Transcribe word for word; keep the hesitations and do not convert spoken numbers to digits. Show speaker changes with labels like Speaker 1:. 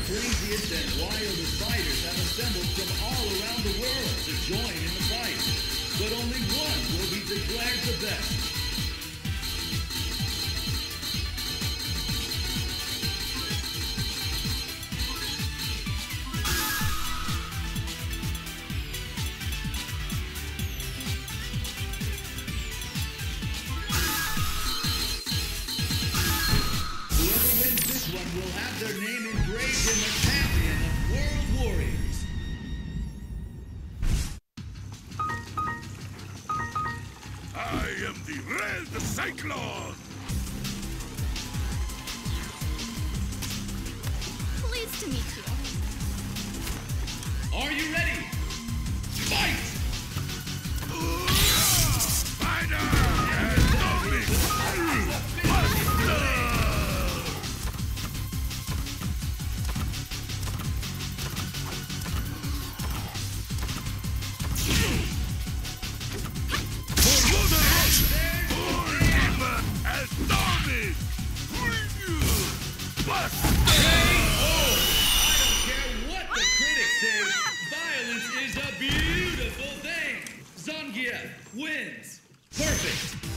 Speaker 1: craziest and wildest fighters have assembled from all around the world to join in the fight. But only one will be declared the best. Will have their name engraved in the champion of World Warriors.
Speaker 2: I am the Red Cyclone!
Speaker 3: Pleased to meet you.
Speaker 1: Are you ready? Fight!
Speaker 2: Spider! And Zombie! Buster!
Speaker 1: Violence is a beautiful thing! Zangief wins! Perfect!